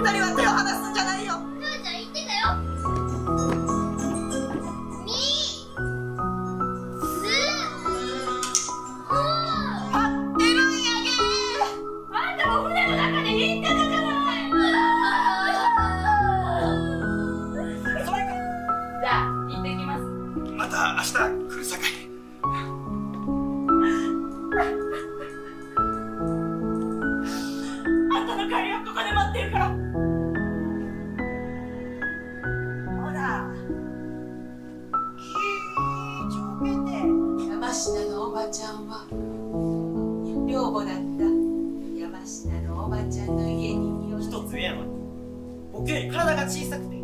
二人は手を離すんじゃないよ。 母ちゃん言ってたよ。みす待ってるんやで。 あんたも船の中で言ってたじゃない。 それか。 じゃあ行ってきます。 また明日来るさかい。 あんたの帰りはここで待ってるから。ほら気ぃちょけて。山科のおばちゃんは寮母だった山科のおばちゃんの家に身を一つ上やのに僕より体が小さくて